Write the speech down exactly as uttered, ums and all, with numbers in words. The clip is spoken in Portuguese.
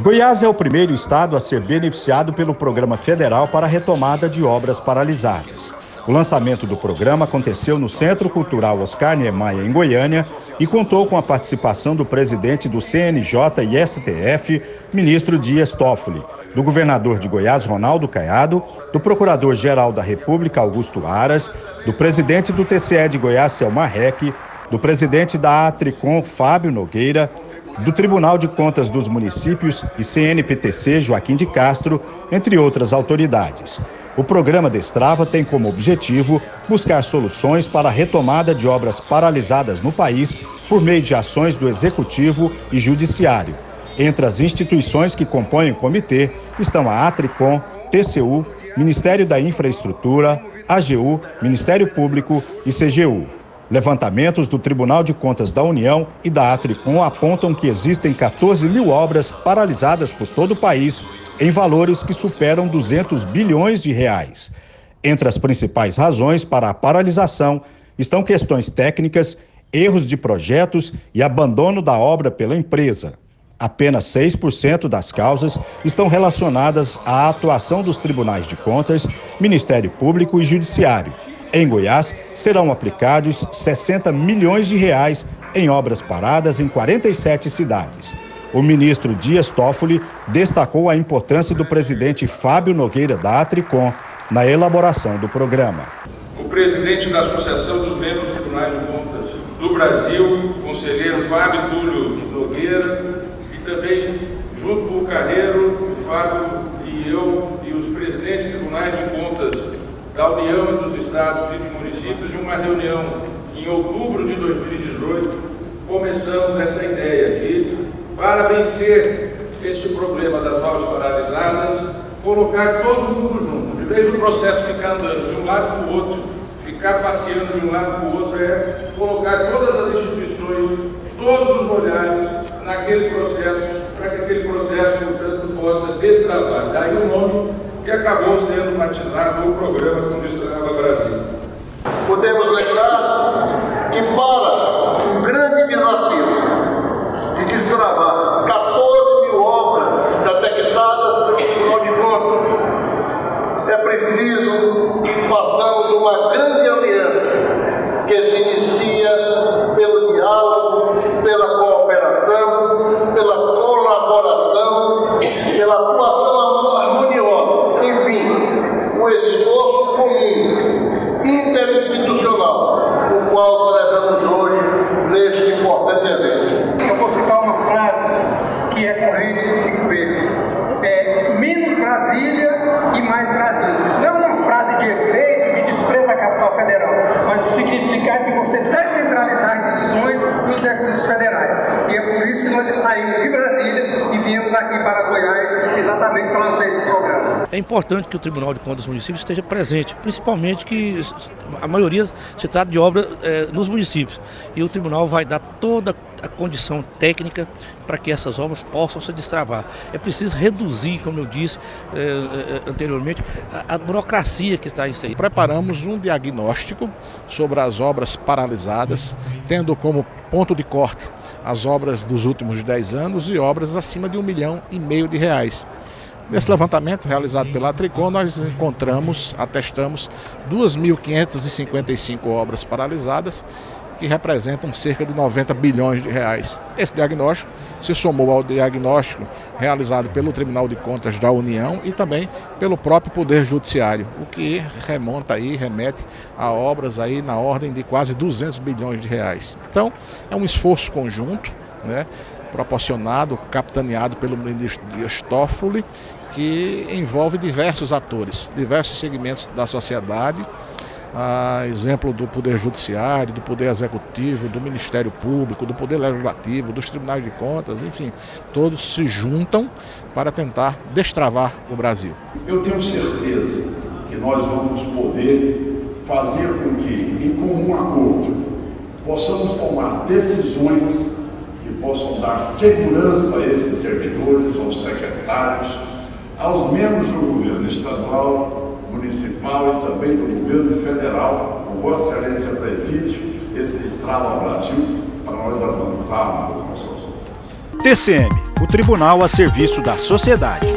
Goiás é o primeiro estado a ser beneficiado pelo Programa Federal para a retomada de obras paralisadas. O lançamento do programa aconteceu no Centro Cultural Oscar Niemeyer, em Goiânia, e contou com a participação do presidente do C N J e S T F, ministro Dias Toffoli, do governador de Goiás, Ronaldo Caiado, do procurador-geral da República, Augusto Aras, do presidente do T C E de Goiás, Selmar Heck, do presidente da Atricom, Fábio Nogueira, do Tribunal de Contas dos Municípios e C N P T C, Joaquim de Castro, entre outras autoridades. O programa Destrava tem como objetivo buscar soluções para a retomada de obras paralisadas no país por meio de ações do Executivo e Judiciário. Entre as instituições que compõem o comitê estão a Atricom, T C U, Ministério da Infraestrutura, A G U, Ministério Público e C G U. Levantamentos do Tribunal de Contas da União e da Atricom apontam que existem quatorze mil obras paralisadas por todo o país, em valores que superam duzentos bilhões de reais. Entre as principais razões para a paralisação estão questões técnicas, erros de projetos e abandono da obra pela empresa. Apenas seis por cento das causas estão relacionadas à atuação dos tribunais de contas, Ministério Público e Judiciário. Em Goiás, serão aplicados sessenta milhões de reais em obras paradas em quarenta e sete cidades. O ministro Dias Toffoli destacou a importância do presidente Fábio Nogueira da Atricom na elaboração do programa. O presidente da Associação dos Membros dos Tribunais de Contas do Brasil, conselheiro Fábio Túlio Nogueira, e também, junto com o Carreiro, o Fábio e eu, e os presidentes de tribunais de contas da União e dos Estados e de municípios, em uma reunião em outubro de dois mil e dezoito, começamos essa ideia de, para vencer este problema das obras paralisadas, colocar todo mundo junto. De vez o processo ficar andando de um lado para o outro, ficar passeando de um lado para o outro, é colocar todas as instituições, todos os olhares naquele processo, para que aquele processo, portanto, possa destravar. Daí o nome que acabou sendo batizado o programa como Destrava Brasil. Podemos lembrar que para um grande desafio de destravar quatorze mil obras detectadas pelo Tribunal de Contas, é preciso que façamos uma grande aliança que se inicia pelo diálogo, pela cooperação, pela colaboração, pela atuação harmoniosa. Enfim, um esforço comum, interinstitucional, o qual celebramos hoje neste importante evento. Eu vou citar uma frase que é corrente do governo: é menos Brasília e mais Brasil. Não é uma frase de efeito, de desprezo à capital federal, mas o significado de você descentralizar decisões nos recursos federais. E é por isso que nós saímos de Brasília e viemos aqui para Goiás, exatamente para lançar esse programa. É importante que o Tribunal de Contas dos Municípios esteja presente, principalmente que a maioria se trata de obra é, nos municípios. E o Tribunal vai dar toda a condição técnica para que essas obras possam se destravar. É preciso reduzir, como eu disse é, é, anteriormente, a, a burocracia que está isso aí. Preparamos um diagnóstico sobre as obras paralisadas, tendo como ponto de corte as obras dos últimos dez anos e obras acima de um milhão e meio de reais. Nesse levantamento realizado pela Atricom, nós encontramos, atestamos duas mil quinhentas e cinquenta e cinco obras paralisadas, que representam cerca de noventa bilhões de reais. Esse diagnóstico se somou ao diagnóstico realizado pelo Tribunal de Contas da União e também pelo próprio Poder Judiciário, o que remonta aí, remete a obras aí na ordem de quase duzentos bilhões de reais. Então, é um esforço conjunto, né, proporcionado, capitaneado pelo ministro Dias Toffoli, que envolve diversos atores, diversos segmentos da sociedade, a exemplo do Poder Judiciário, do Poder Executivo, do Ministério Público, do Poder Legislativo, dos Tribunais de Contas, enfim, todos se juntam para tentar destravar o Brasil. Eu tenho certeza que nós vamos poder fazer com que, em comum acordo, possamos tomar decisões que possam dar segurança a esses servidores, aos secretários, aos membros do governo estadual, municipal e também do governo federal. O Vossa Excelência preside esse Destrava Brasil para nós avançarmos nas nossas obras. T C M, o tribunal a serviço da sociedade.